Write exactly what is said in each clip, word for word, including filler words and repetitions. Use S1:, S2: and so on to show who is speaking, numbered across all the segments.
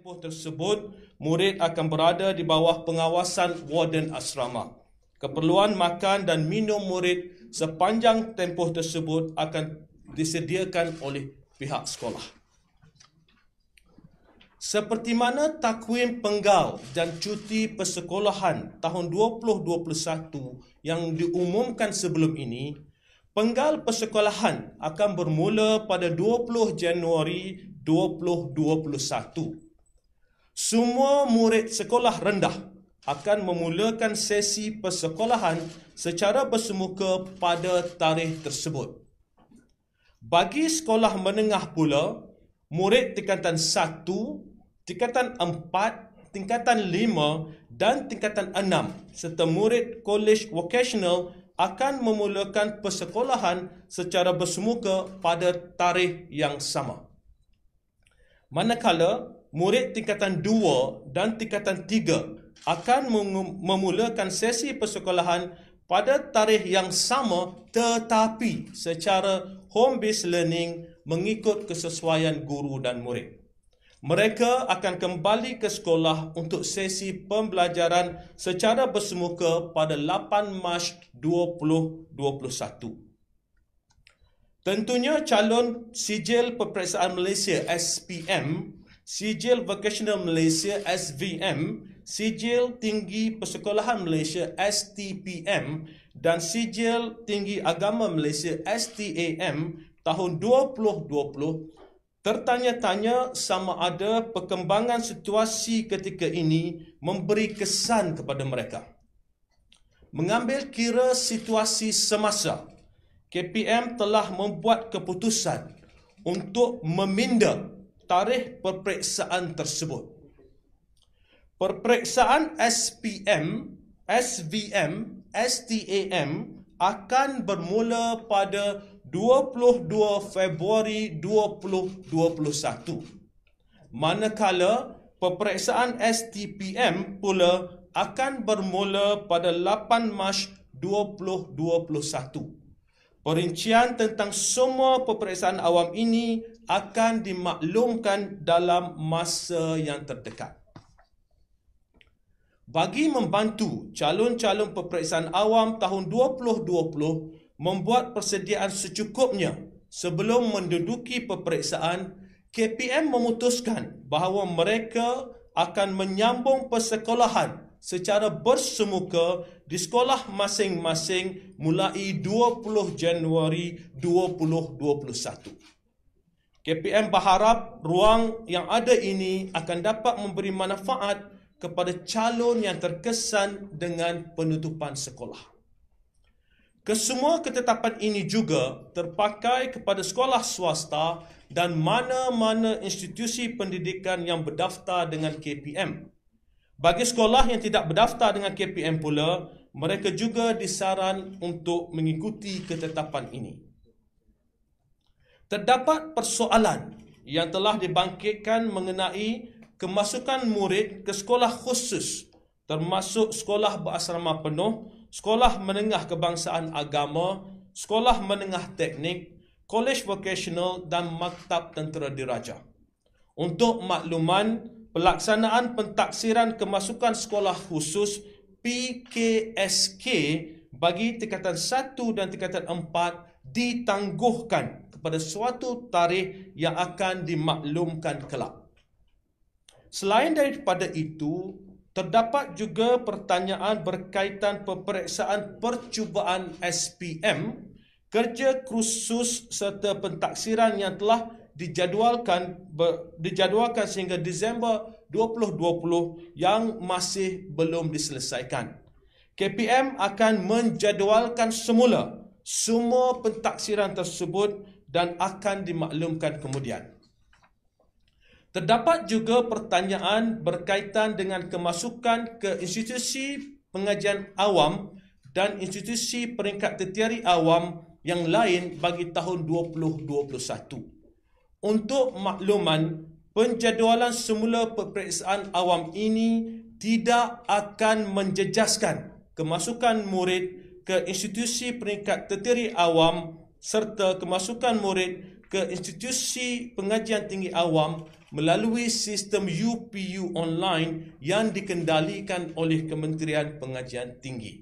S1: tempoh tersebut, murid akan berada di bawah pengawasan warden asrama. Keperluan makan dan minum murid sepanjang tempoh tersebut akan disediakan oleh pihak sekolah. Seperti mana takwim penggal dan cuti persekolahan tahun dua ribu dua puluh satu yang diumumkan sebelum ini, penggal persekolahan akan bermula pada dua puluh Januari dua ribu dua puluh satu. Semua murid sekolah rendah akan memulakan sesi persekolahan secara bersemuka pada tarikh tersebut. Bagi sekolah menengah pula, murid tingkatan satu, tingkatan empat, tingkatan lima dan tingkatan enam serta murid kolej vocational akan memulakan persekolahan secara bersemuka pada tarikh yang sama. Manakala murid tingkatan dua dan tingkatan tiga akan memulakan sesi persekolahan pada tarikh yang sama tetapi secara home-based learning mengikut kesesuaian guru dan murid. Mereka akan kembali ke sekolah untuk sesi pembelajaran secara bersemuka pada lapan Mac dua ribu dua puluh satu. Tentunya calon Sijil Peperiksaan Malaysia S P M, Sijil Vocational Malaysia S V M, Sijil Tinggi Persekolahan Malaysia S T P M dan Sijil Tinggi Agama Malaysia S T A M tahun dua ribu dua puluh tertanya-tanya sama ada perkembangan situasi ketika ini memberi kesan kepada mereka. Mengambil kira situasi semasa, K P M telah membuat keputusan untuk meminda tarikh peperiksaan tersebut. Peperiksaan S P M, S V M, S T A M akan bermula pada dua puluh dua Februari dua ribu dua puluh satu. Manakala peperiksaan S T P M pula akan bermula pada lapan Mac dua ribu dua puluh satu. Perincian tentang semua peperiksaan awam ini akan dimaklumkan dalam masa yang terdekat. Bagi membantu calon-calon peperiksaan awam tahun dua ribu dua puluh membuat persediaan secukupnya sebelum menduduki peperiksaan, K P M memutuskan bahawa mereka akan menyambung persekolahan secara bersemuka di sekolah masing-masing mulai dua puluh Januari dua ribu dua puluh satu. K P M berharap ruang yang ada ini akan dapat memberi manfaat kepada calon yang terkesan dengan penutupan sekolah. Kesemua ketetapan ini juga terpakai kepada sekolah swasta dan mana-mana institusi pendidikan yang berdaftar dengan K P M. Bagi sekolah yang tidak berdaftar dengan K P M pula, mereka juga disaran untuk mengikuti ketetapan ini. Terdapat persoalan yang telah dibangkitkan mengenai kemasukan murid ke sekolah khusus termasuk sekolah berasrama penuh, sekolah menengah kebangsaan agama, sekolah menengah teknik, kolej vocational dan maktab tentera diraja. Untuk makluman, pelaksanaan pentaksiran kemasukan sekolah khusus P K S K bagi tingkatan satu dan tingkatan empat ditangguhkan kepada suatu tarikh yang akan dimaklumkan kelak. Selain daripada itu, terdapat juga pertanyaan berkaitan peperiksaan percubaan S P M, kerja khusus serta pentaksiran yang telah dijadualkan ber, dijadualkan sehingga Disember dua ribu dua puluh yang masih belum diselesaikan. K P M akan menjadualkan semula semua pentaksiran tersebut dan akan dimaklumkan kemudian. Terdapat juga pertanyaan berkaitan dengan kemasukan ke institusi pengajian awam dan institusi peringkat tertiary awam yang lain bagi tahun dua ribu dua puluh satu. Untuk makluman, penjadualan semula peperiksaan awam ini tidak akan menjejaskan kemasukan murid ke institusi peringkat tertiary awam serta kemasukan murid ke institusi pengajian tinggi awam melalui sistem U P U online yang dikendalikan oleh Kementerian Pengajian Tinggi.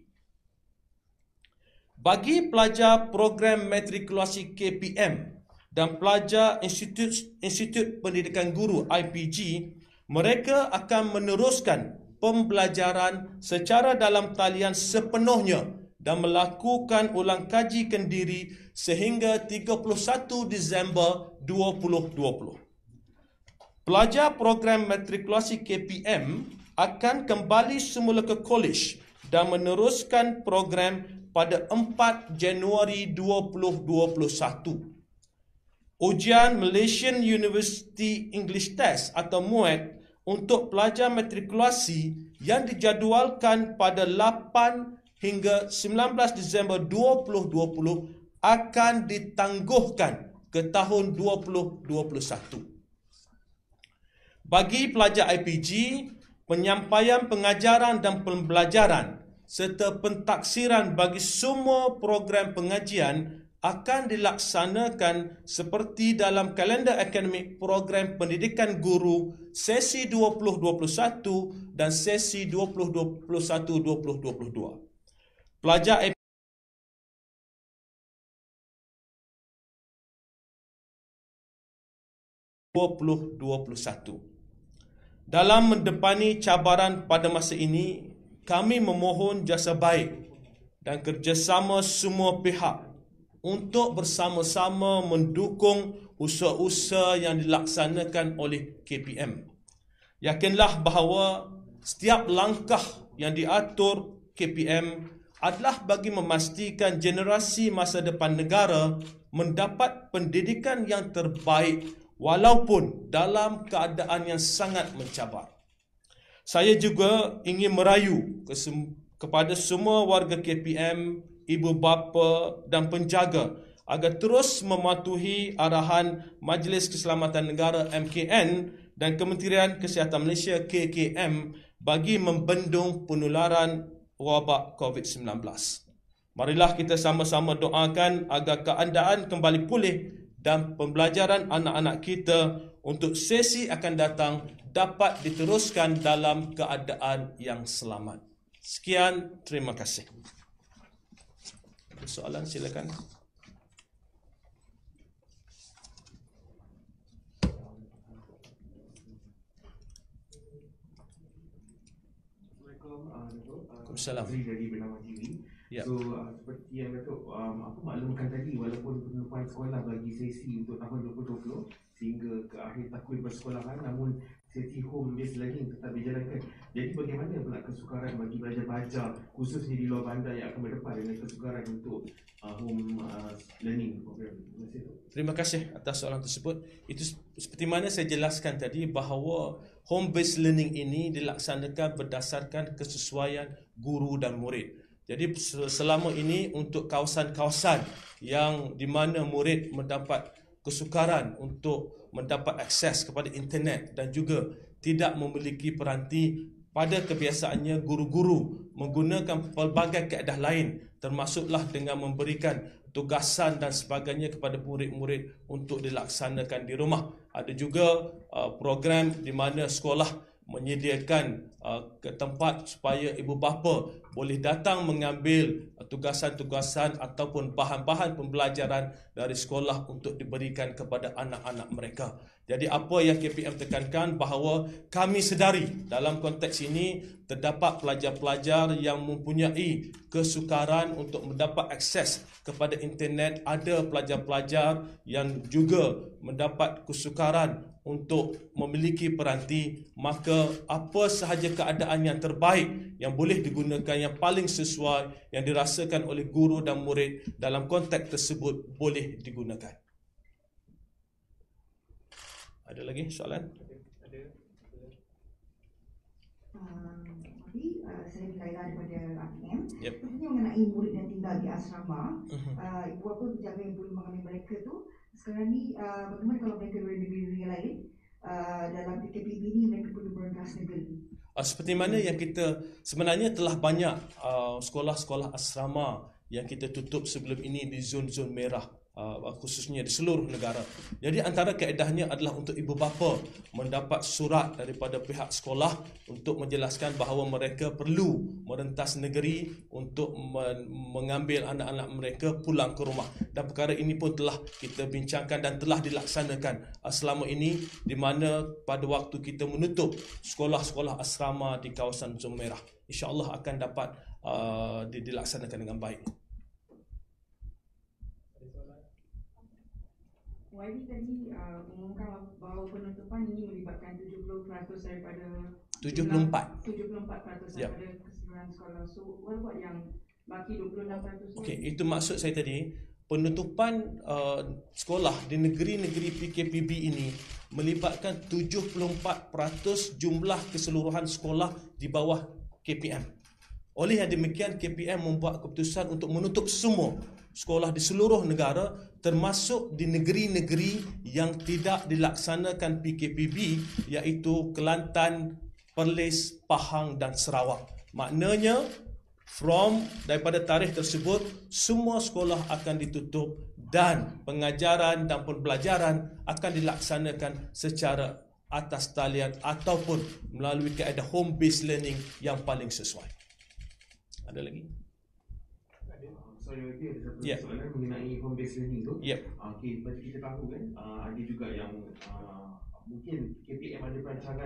S1: Bagi pelajar program matrikulasi K P M dan pelajar Institut, Institut Pendidikan Guru I P G, mereka akan meneruskan pembelajaran secara dalam talian sepenuhnya dan melakukan ulang kaji kendiri sehingga tiga puluh satu Disember dua ribu dua puluh. Pelajar program matrikulasi K P M akan kembali semula ke kolej dan meneruskan program pada empat Januari dua ribu dua puluh satu. Ujian Malaysian University English Test atau M U E T untuk pelajar matrikulasi yang dijadualkan pada lapan hingga sembilan belas Disember dua ribu dua puluh akan ditangguhkan ke tahun dua ribu dua puluh satu. Bagi pelajar I P G, penyampaian pengajaran dan pembelajaran serta pentaksiran bagi semua program pengajian akan dilaksanakan seperti dalam kalender akademik program pendidikan guru sesi dua ribu dua puluh satu dan sesi dua ribu dua puluh satu dua ribu dua puluh dua. Pelajar dua ribu dua puluh satu. Dalam mendepani cabaran pada masa ini, kami memohon jasa baik dan kerjasama semua pihak untuk bersama-sama mendukung usaha-usaha yang dilaksanakan oleh K P M. Yakinlah bahawa setiap langkah yang diatur K P M adalah bagi memastikan generasi masa depan negara mendapat pendidikan yang terbaik walaupun dalam keadaan yang sangat mencabar. Saya juga ingin merayu kepada semua warga K P M, ibu bapa dan penjaga agar terus mematuhi arahan Majlis Keselamatan Negara M K N dan Kementerian Kesihatan Malaysia K K M bagi membendung penularan wabak COVID sembilan belas. Marilah kita sama-sama doakan agar keadaan kembali pulih dan pembelajaran anak-anak kita untuk sesi akan datang dapat diteruskan dalam keadaan yang selamat. Sekian, terima kasih. Ada soalan, silakan. Waalaikumsalam.
S2: Dari Bernama T V.
S1: Ya.
S2: So uh, seperti yang Datuk um, aku maklumkan tadi, walaupun penutupan sekolah bagi sesi untuk tahun dua ribu dua puluh sehingga ke akhir takwim persekolahan, namun sesi home based learning tetap dijalankan. Jadi bagaimana pula kesukaran bagi pelajar-pelajar khususnya di luar bandar yang akan berdepan dengan kesukaran untuk uh, home uh, learning program?
S1: Terima kasih atas soalan tersebut. Itu seperti mana saya jelaskan tadi bahawa home based learning ini dilaksanakan berdasarkan kesesuaian guru dan murid. Jadi selama ini untuk kawasan-kawasan yang di mana murid mendapat kesukaran untuk mendapat akses kepada internet dan juga tidak memiliki peranti, pada kebiasaannya guru-guru menggunakan pelbagai kaedah lain termasuklah dengan memberikan tugasan dan sebagainya kepada murid-murid untuk dilaksanakan di rumah. Ada juga uh, program di mana sekolah menyediakan uh, ke tempat supaya ibu bapa boleh datang mengambil uh, tugasan-tugasan ataupun bahan-bahan pembelajaran dari sekolah untuk diberikan kepada anak-anak mereka. Jadi apa yang K P M tekankan bahawa kami sedari dalam konteks ini terdapat pelajar-pelajar yang mempunyai kesukaran untuk mendapat akses kepada internet, ada pelajar-pelajar yang juga mendapat kesukaran untuk memiliki peranti, maka apa sahaja keadaan yang terbaik yang boleh digunakan, yang paling sesuai, yang dirasakan oleh guru dan murid dalam konteks tersebut boleh digunakan. Ada lagi soalan?
S3: Ada. Um, Tapi uh, saya Laila daripada A P M.
S1: Yep.
S3: Maksudnya mengenai murid yang tinggal di asrama,
S1: Uh-huh.
S3: uh, ibu bapa penjaga yang boleh mengambil mereka tu sekarang ni uh, bagaimana kalau mereka dari negeri-negeri yang lain uh, dalam P K P B ni mereka perlu berengkas negeri?
S1: Uh, seperti mana yang kita sebenarnya telah banyak uh, sekolah-sekolah asrama yang kita tutup sebelum ini di zon-zon merah uh, khususnya di seluruh negara. Jadi antara kaedahnya adalah untuk ibu bapa mendapat surat daripada pihak sekolah untuk menjelaskan bahawa mereka perlu merentas negeri untuk men- mengambil anak-anak mereka pulang ke rumah. Dan perkara ini pun telah kita bincangkan dan telah dilaksanakan uh, selama ini, di mana pada waktu kita menutup sekolah-sekolah asrama di kawasan zon merah, insya-Allah akan dapat uh, dilaksanakan dengan baik.
S4: Y B tadi uh, mengumumkan bahawa penutupan ini melibatkan tujuh puluh peratus daripada
S1: tujuh puluh empat
S4: tujuh puluh empat peratus
S1: Ya.
S4: daripada keseluruhan sekolah. So, what about yang baki dua puluh enam peratus?
S1: Okey, itu maksud saya tadi. Penutupan uh, sekolah di negeri-negeri P K P B ini melibatkan tujuh puluh empat peratus jumlah keseluruhan sekolah di bawah K P M. Oleh yang demikian, K P M membuat keputusan untuk menutup semua sekolah di seluruh negara, termasuk di negeri-negeri yang tidak dilaksanakan P K P B, iaitu Kelantan, Perlis, Pahang dan Sarawak. Maknanya from daripada tarikh tersebut semua sekolah akan ditutup dan pengajaran dan pembelajaran akan dilaksanakan secara atas talian ataupun melalui kaedah home based learning yang paling sesuai. Ada lagi?
S2: Sorry, Wakil, ada satu
S1: Ya.
S2: soalan mengenai home based learning tu.
S1: Yep.
S2: Okey, macam kita tahu kan, uh, ada juga yang uh, mungkin K P M ada perancangan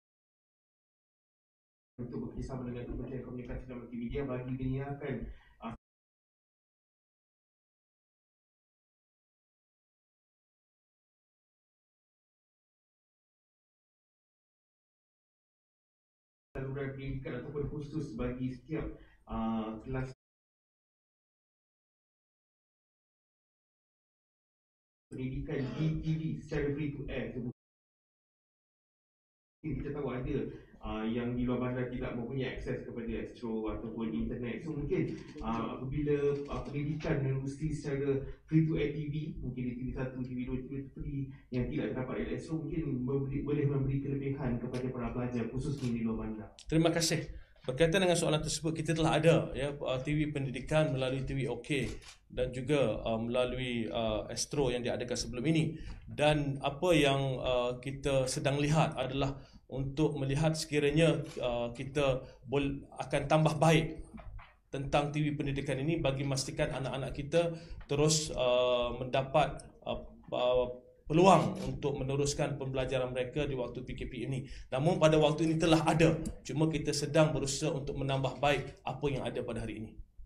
S2: untuk bekerjasama dengan Kementerian Komunikasi dan Multimedia bagi menyediakan uh, saluran pendidikan ataupun khusus bagi setiap uh, kelas pendidikan di T V secara free to air. Kita tahu ada uh, yang di luar bandar tidak mempunyai akses kepada Astro ataupun internet. So mungkin uh, apabila uh, pendidikan menerusi secara free to air T V, mungkin di T V satu, T V dua, T V tiga yang tidak dapat dari Astro, mungkin memberi, boleh memberi kelebihan kepada para pelajar khususnya di luar bandar.
S1: Terima kasih. Berkaitan dengan soalan tersebut, kita telah ada ya T V pendidikan melalui T V OK dan juga uh, melalui uh, Astro yang diadakan sebelum ini. Dan apa yang uh, kita sedang lihat adalah untuk melihat sekiranya uh, kita bol- akan tambah baik tentang T V pendidikan ini bagi memastikan anak-anak kita terus uh, mendapat uh, uh, peluang untuk meneruskan pembelajaran mereka di waktu P K P ini. Namun pada waktu ini telah ada, cuma kita sedang berusaha untuk menambah baik apa yang ada pada hari ini.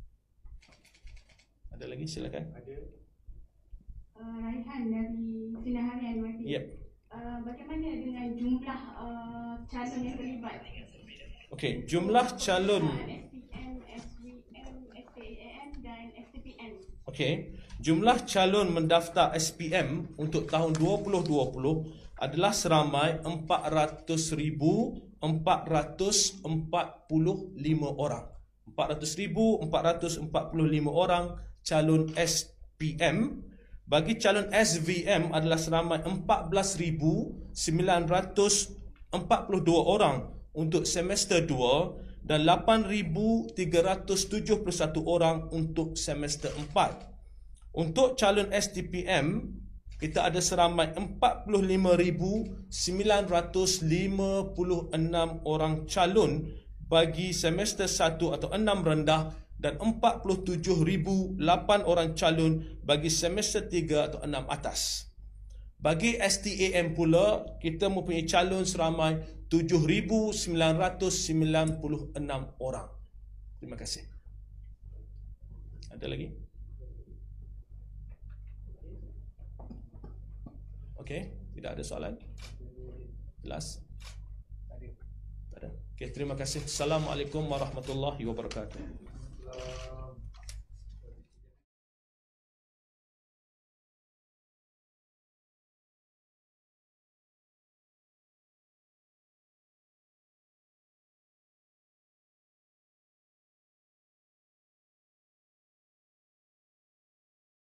S1: Ada lagi? Silakan.
S2: Ada.
S5: Uh, Raihan dari Sinar Harian Y P.
S1: Yep.
S5: Uh, bagaimana dengan jumlah uh, calon yang terlibat?
S1: Okey, jumlah calon.
S5: Uh, S P M, S V M, S P A M dan S T P N.
S1: Okey, jumlah calon mendaftar S P M untuk tahun dua ribu dua puluh adalah seramai empat ratus ribu empat ratus empat puluh lima orang. empat ratus ribu empat ratus empat puluh lima orang calon S P M. Bagi calon S V M adalah seramai empat belas ribu sembilan ratus empat puluh dua orang untuk semester dua dan lapan ribu tiga ratus tujuh puluh satu orang untuk semester empat. Untuk calon S T P M, kita ada seramai empat puluh lima ribu sembilan ratus lima puluh enam orang calon bagi semester satu atau enam rendah dan empat puluh tujuh ribu lapan orang calon bagi semester tiga atau enam atas. Bagi S T A M pula, kita mempunyai calon seramai tujuh ribu sembilan ratus sembilan puluh enam orang. Terima kasih. Ada lagi? Okey, tidak ada soalan? Jelas? Tak ada. Okey, terima kasih. Assalamualaikum warahmatullahi wabarakatuh.